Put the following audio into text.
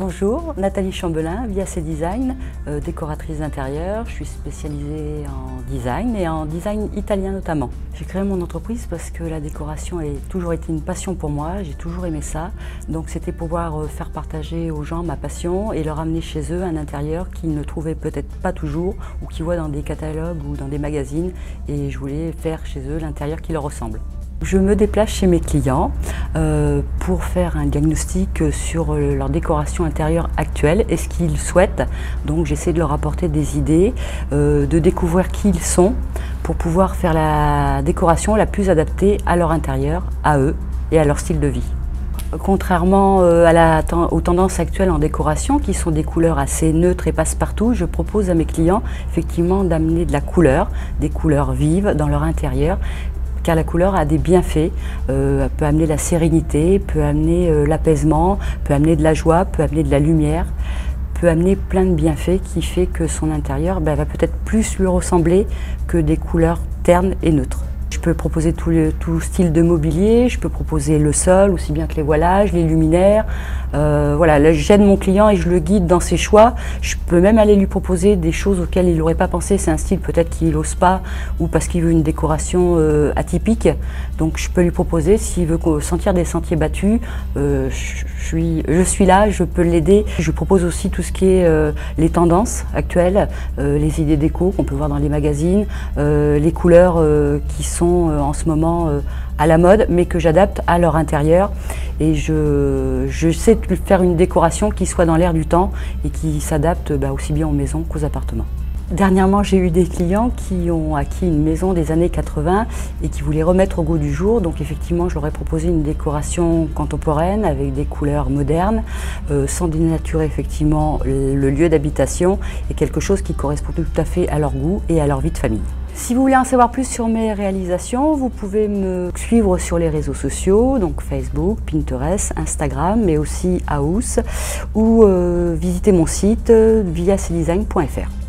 Bonjour, Nathalie Chambelin, VIAC Design, décoratrice d'intérieur. Je suis spécialisée en design et en design italien notamment. J'ai créé mon entreprise parce que la décoration a toujours été une passion pour moi, j'ai toujours aimé ça. Donc c'était pouvoir faire partager aux gens ma passion et leur amener chez eux un intérieur qu'ils ne trouvaient peut-être pas toujours ou qu'ils voient dans des catalogues ou dans des magazines, et je voulais faire chez eux l'intérieur qui leur ressemble. Je me déplace chez mes clients pour faire un diagnostic sur leur décoration intérieure actuelle et ce qu'ils souhaitent. Donc j'essaie de leur apporter des idées, de découvrir qui ils sont pour pouvoir faire la décoration la plus adaptée à leur intérieur, à eux et à leur style de vie. Contrairement aux tendances actuelles en décoration, qui sont des couleurs assez neutres et passe-partout, je propose à mes clients effectivement d'amener de la couleur, des couleurs vives dans leur intérieur, car la couleur a des bienfaits, peut amener la sérénité, peut amener l'apaisement, peut amener de la joie, peut amener de la lumière, peut amener plein de bienfaits qui fait que son intérieur va peut-être plus lui ressembler que des couleurs ternes et neutres. Je peux proposer tout style de mobilier, je peux proposer le sol, aussi bien que les voilages, les luminaires. Voilà, là, j'aide mon client et je le guide dans ses choix. Je peux même aller lui proposer des choses auxquelles il n'aurait pas pensé. C'est un style peut-être qu'il n'ose pas ou parce qu'il veut une décoration atypique. Donc je peux lui proposer, s'il veut sentir des sentiers battus, je suis là, je peux l'aider. Je propose aussi tout ce qui est les tendances actuelles, les idées déco qu'on peut voir dans les magazines, les couleurs qui sont en ce moment à la mode, mais que j'adapte à leur intérieur. Et je sais faire une décoration qui soit dans l'air du temps et qui s'adapte aussi bien aux maisons qu'aux appartements. Dernièrement, j'ai eu des clients qui ont acquis une maison des années 80 et qui voulaient remettre au goût du jour. Donc effectivement, je leur ai proposé une décoration contemporaine avec des couleurs modernes, sans dénaturer effectivement le lieu d'habitation, et quelque chose qui correspond tout à fait à leur goût et à leur vie de famille. Si vous voulez en savoir plus sur mes réalisations, vous pouvez me suivre sur les réseaux sociaux, donc Facebook, Pinterest, Instagram, mais aussi House, ou visiter mon site viacdesign.fr.